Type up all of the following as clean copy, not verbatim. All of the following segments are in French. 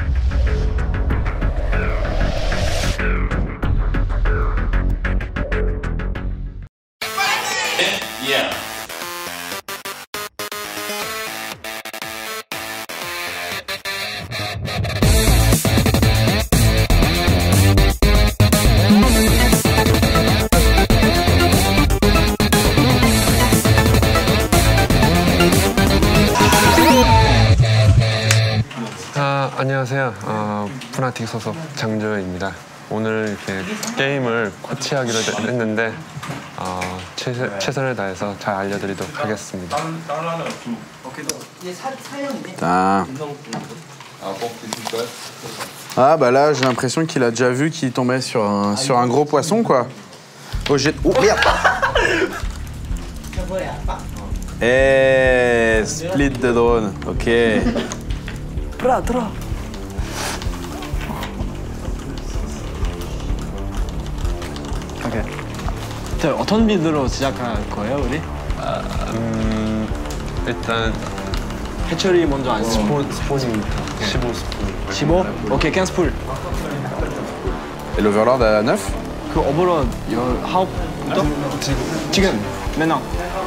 Yeah. 안녕하세요. 푸나틱 소속 장조입니다. 오늘 이렇게 게임을 코치하기로 했는데 최선을 다해서 잘 알려드리도록 하겠습니다. Ah bah là j'ai l'impression qu'il a déjà vu qu'il tombait sur un gros poisson quoi. Oh j'ai... Oh merde. Eh split de drone, ok. 오케이. 어떤 비드로 시작할 거예요, 우리? 일단 해처리 먼저 안 쓰고. 스폰입니다. 15스폰. 15? 오케이, 15풀. Et l'Overlord à 9? 그 오버로드 19부터? 지금, maintenant.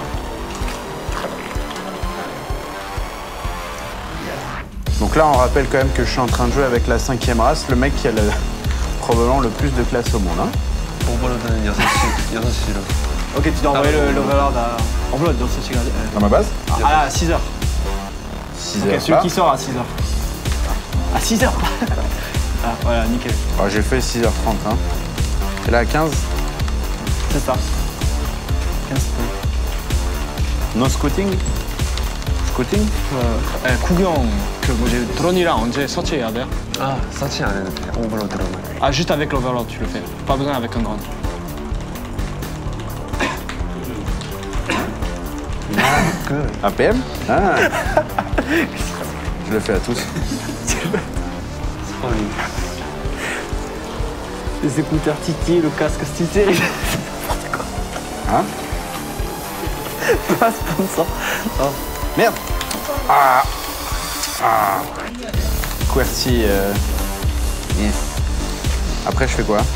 Donc là on rappelle quand même que je suis en train de jouer avec la 5e race, le mec qui a probablement le plus de classe au monde. Hein. 오버로드는 6시로. Ok, tu dois envoyer l'overlord à... Overlord, 6h. Dans ma base? À 6h. 6h. Ok, celui qui sort à 6h. À 6h. Ah, voilà, nickel. Oh, j'ai fait 6h30. Hein. Et là à 15? C'est ça. 15 No scouting? Scouting? 구경, 그 뭐지, 드론이랑 언제 서치해야 돼요? 서치 안 해도 돼요. 오버로드로만. Ah, juste avec l'overlord, tu le fais. Pas besoin avec un drone. APM? Ah. Je le fais à tous. 스폰이. Les écouteurs Titi, le casque Titi. Hein? Pas sponsor. Oh. Merde! Ah! Ah! QWERTY. Yes. Après, je fais quoi?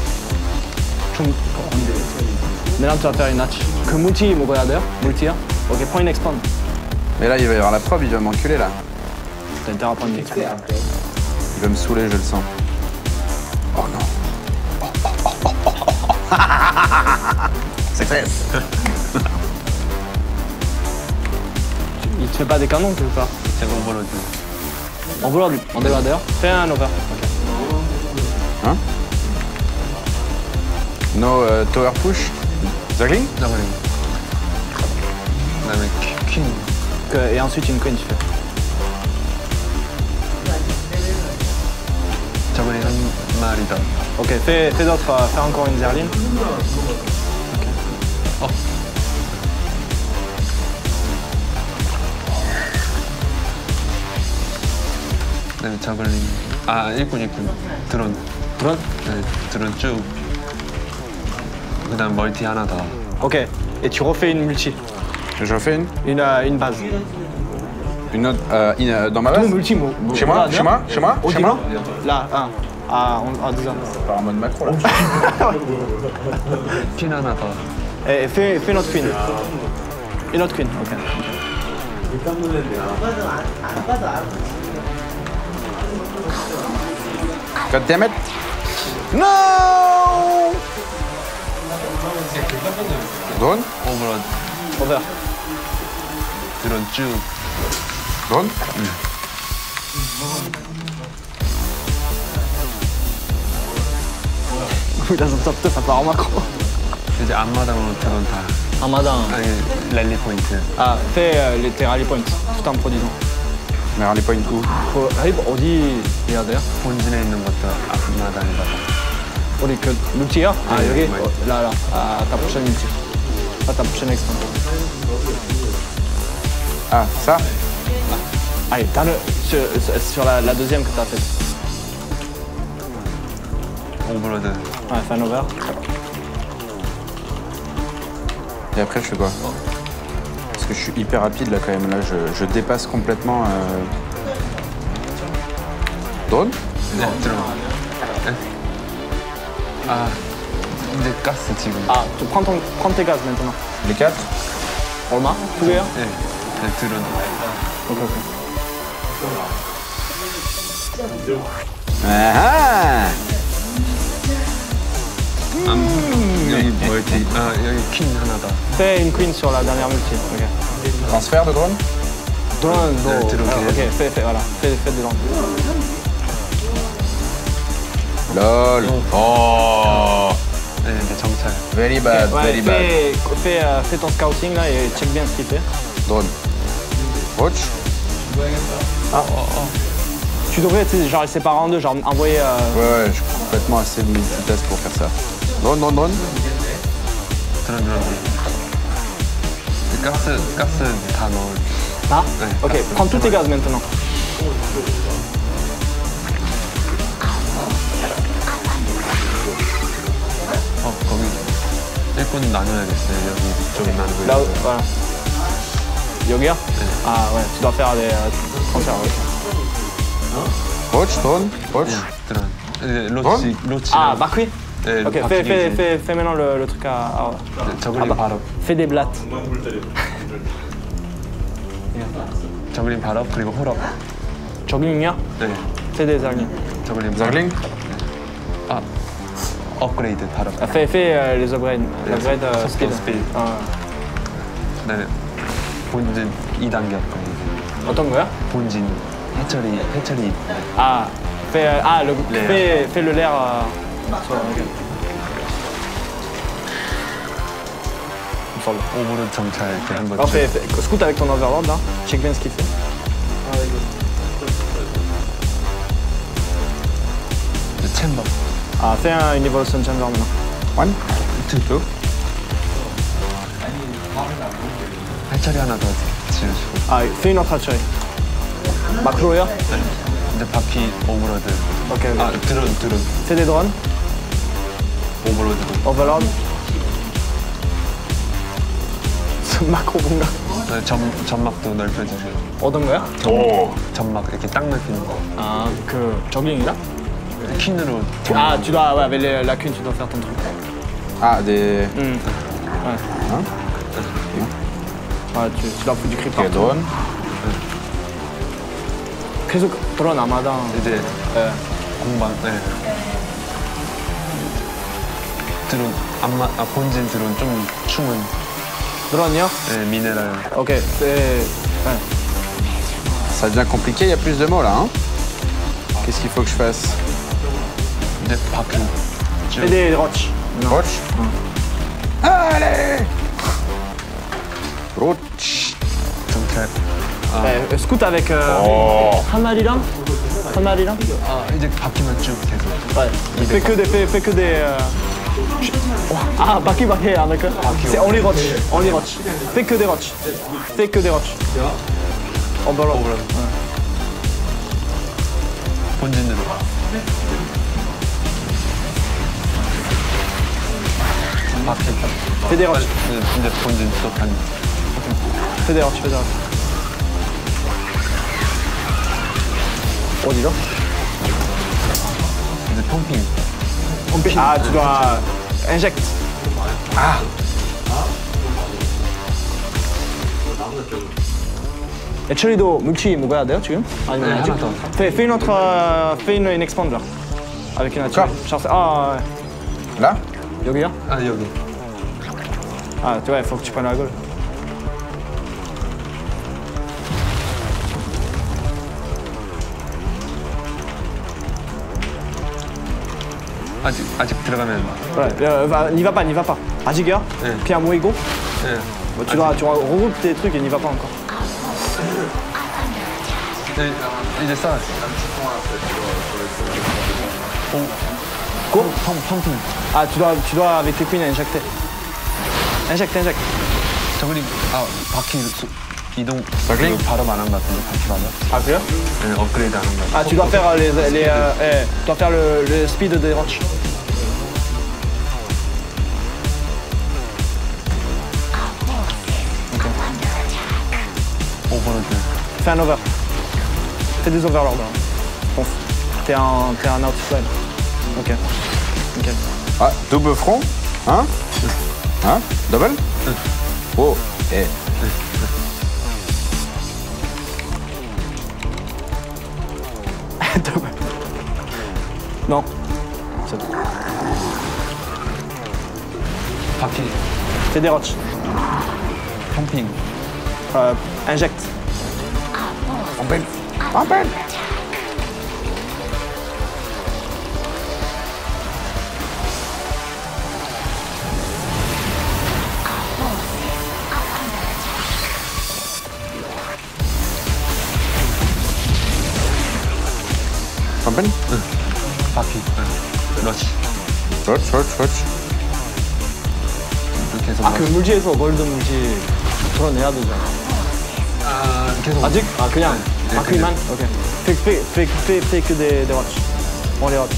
Maintenant, tu vas faire une hatch. Que multi 먹어야 돼요? multi야? Ok, prends une expand. Mais là, il va y avoir la probe, il va m'enculer là. T'as intérêt à prendre une expand. Il va me saouler, je le sens. Oh non! Success! Il te fait pas des canons, tu veux pas? C'est 오버로드. Overlord, on débat d'ailleurs. Fais un over. Hein? No tower push? Zergling? 저글링. 그다음에 퀸. Et ensuite une queen, tu fais. 저글링 한 마리 더. Ok, fais d'autres, fais encore une zerline. Ok. 그다음에 저글링. 일꾼. 드론. Drone? 네, 드론 쭉. 그다음 멀티 하나 더. Ok, et tu refais une multi. Je refais une? Une base. Une autre dans ma base? Tout multi, Chez moi? Chez moi? Chez moi? Chez moi? Là, à 10 ans. Pas en mode macro là. 퀸 하나 더. Et fais une autre queen. Une autre queen, ok. God damn it! No! Drone? 오버로드. Over. 드론 쭉. Drone? ça part en macro. 이제 앞마당으로 드론 다. Ramadan. 랠리 포인트. Fais tes rally points tout en produisant. Mais rally point où? rally 어디 해야 돼요? 본진에 있는 것도 앞마당에다가. 우리 그 multi야? 여기? ouais. Là, ta prochaine multi. Ta prochaine expansion. Ah, ça? Allez, sur la deuxième que t'as faite. 오버로드. Ouais, fais un over. Et après, je fais quoi? Parce que je suis hyper rapide là quand même. Là, je dépasse complètement. Donne. 네, 들어. 네. 아, 이제 가스 지금. Ah, tu prends tes gaz maintenant. Les 4. 얼마? 두 개요? 네, 네, 들어. 오케이, 오케이. Ah 여기 뭐였지? 아, 여기 퀸 하나 더. Fais une queen sur la dernière multi. Ok. Transfert de drone. Drone, tu le fais. ok, fais, voilà. Fais des drones. Lol. Oh. 네, 네, 정찰. Very bad, Ouais, very bad. fais ton scouting là et check bien ce qu'il fait. Drone. Watch. Tu devrais, tu sais, genre, les séparer en deux, genre, envoyer. Ouais, je suis complètement assez multitâche pour faire ça. Drone, drone, drone. 들어. 가스 다 넣어. Là Ouais, Ok, gaz, prends tous tes gaz maintenant. 거기 1분 나눠야겠어요. 여기 좀 나누고. Là, voilà. Yoga Ah ouais, tu dois faire des transferts, ok. Watch, drone. Watch. 들어. 이제 로치. Ah, Bakri 네, Ok, fais maintenant le truc à. 저글링 바로. Fais des blattes. 저글링 바로 그리고 홀업. Jogging, 네, fais des araignées. 저글링. Zergling. 아, 업그레이드 바로. Fais les upgrades. L'upgrade speed. speed. 네, 본진 2단계 업그레이드. 어떤 거야? 본진 해처리. Ah, L'air. fais le l'air. Ok. Il me semble. 오버로드 정찰 이렇게 한 번. Alors scout avec ton overlord là, check bien ce qu'il fait. 챔버. Ah, fais une evolution chamber maintenant. 1. 2. 해처리 하나 더 지어주고. Ah, fais une autre archerie. Macro là. 이제 바퀴 오버로드. Ok. 아, 드론. Fais des drones. 오버로드. Overlord. macro 뭔가. 네, 점막도 넓혀주세요. 어떤 거야? 점막 이렇게 딱 넓히는 거. Ah, jogging là. 퀸으로. Ah, tu dois, ouais, avec la cune, tu dois faire ton truc. Ah, des. Ouais. Hein Ouais, tu dois foutre du creep Ok, partout. drone. 계속 드론 아마다. 이제 네. 공방. 네. 드론 본진 드론 좀 충은. 드론이요? 네, 미네랄. Ok, fais. Ouais. Ça devient compliqué, il y a plus de mots là. Hein Qu'est-ce qu'il faut que je fasse? 이제 바퀴. Fais des roches. Watch. Allez Watch. 정찰. Scout avec. Hamariram. 아, 이제 바퀴만 쭉 계속. Ouais. Fais que des. Ah, Baki, ah d'accord. C'est only roach. Fais que des roches. En ballon. 본진으로. 바퀴. Fais des roches. 이제 본진 또 반. Fais des roches. 어디로? 이제 펌핑. Ah, tu dois. Injecte. Ah 애처리도 물치 먹어야 돼요 지금? 아니면 네, 아직? 하나 더. Fais une autre. Fais une expander. Avec une D'accord. Ah, ouais. Là 여기요? 아, 여기. Ah, tu vois, il faut que tu prennes la gueule. 아직 들어가면. Ouais, n'y va pas. 아직이야? 네. Pierre Moigo. 네. Tu regroupes tes trucs et n'y va pas encore. 네, 이제 쌓아. Quoi? 펌핑. Ah, tu dois avec tes queens injecter. Injecte. 저글링. 아, 바퀴 이동. 저글링? 발업 안 한 것 같은데, 바퀴 발업. Ah, 그래요? 네, 업그레이드 안 한 것 같아. Ah, tu dois faire tu dois faire le speed des roches. 오버로드. Fais un over. Fais des overlords. Fonce. T'es un outflame. Ok. Ok. Ah, double front. Hein? Hein? Double? Oh, eh. Double. Non. C'est bon. 바퀴. Fais des roches. 펌핑. Injecte. Open. Open. Open. 바퀴. 러치. Roach. 이렇게 해서 그 물지에서 골드 물지 풀어내야 되잖아. 계속 아직? 그냥 바퀴만? 오케이. Fais que des roches. On les roche.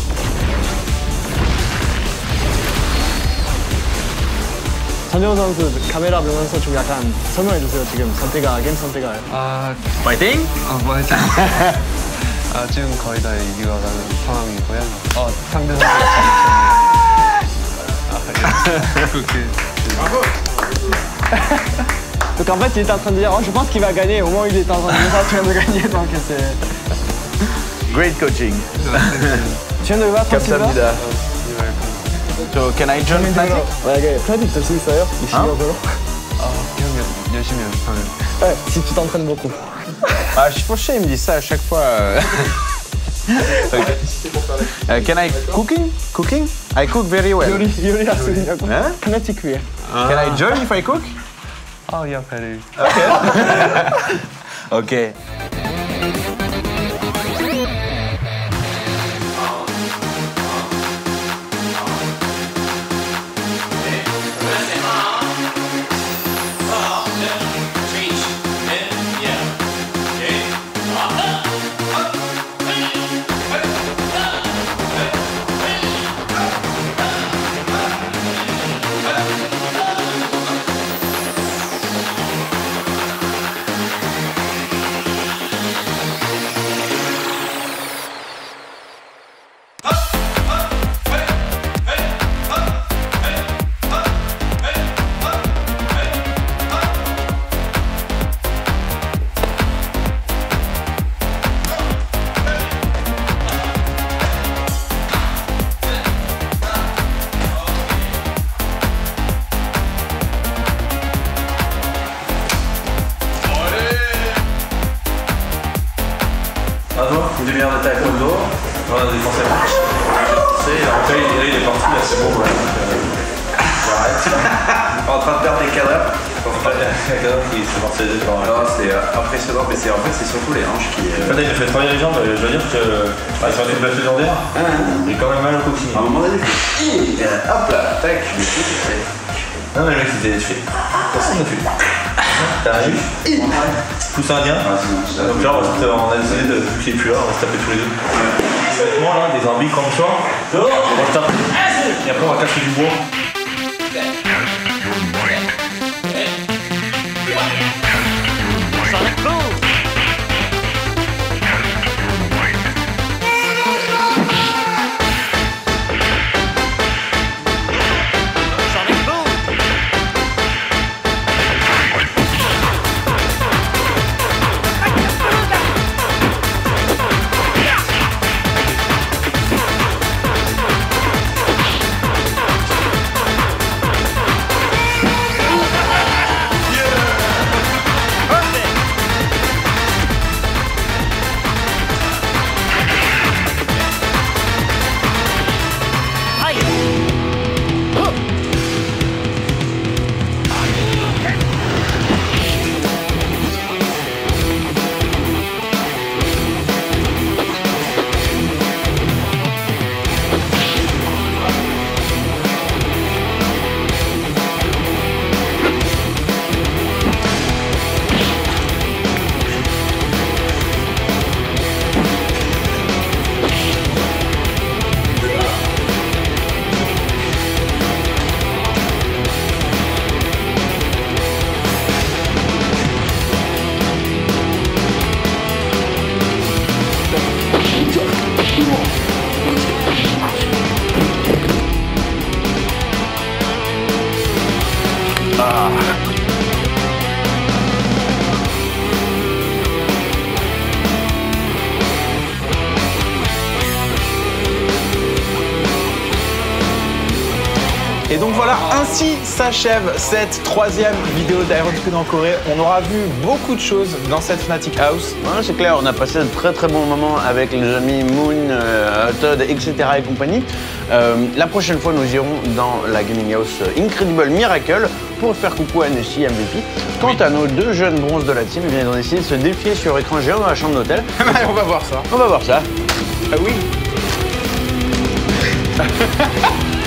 전정우 선수 카메라 보면서 좀 약간 설명해 주세요. 지금 게임 선택가. 파이팅! 파이팅. 지금 거의 다 이겨가는 상황이고요. 상대 선수 그렇게. Donc en fait, il est en train de dire, oh, je pense qu'il va gagner. Au moins, il est en train de dire ça, tu viens de gagner. Donc c'est. Great coaching. Tu viens de battre Silva? 감사합니다. So can I join Magic? Ouais, gars, Fred, il te suit d'ailleurs. Il finit en vélo. 형 열심히 연습하면. Ouais, si tu t'entraînes beaucoup. Ah, je suis fauché, il me dit ça à chaque fois. Okay. Can I cooking? I cook very well. 요리 할 수 있냐고? Hein? Kinetic 위에. Can I join if I cook? 야, 베리. Okay. Une demi-heure de taekwondo, on a défoncé le match. Après il est parti, là c'est bon. J'arrête. En train de perdre des cadavres. Qui s'est morcé les épaules. Non, c'est impressionnant, mais en fait c'est surtout les hanches qui. En fait, il a fait travailler les jambes, je veux dire que sur une blessure légendaire, il est quand même mal au coccyx. À un moment donné, il fait hop là, tac, je me suis fait. Non mais le mec c'était fait. Personne n'a fait. T'as vu? Pouce indien. Donc là on a décidé de, vu qu'il est plus là, on va se taper tous les deux. Vêtements là, des habits comme ça. On va se taper. Et après on va casser du bois. Et donc voilà, ainsi s'achève cette 3e vidéo d'Aeronspin en Corée. On aura vu beaucoup de choses dans cette Fnatic House. Ouais, c'est clair, on a passé de très très bons moments avec les amis Moon, Todd, etc. et compagnie. La prochaine fois, nous irons dans la Gaming House Incredible Miracle pour faire coucou à Nessie MVP. Quant à nos 2 jeunes bronzes de la team, ils ont décidé de se défier sur écran géant dans la chambre d'hôtel. On va voir ça. On va voir ça. Ah oui.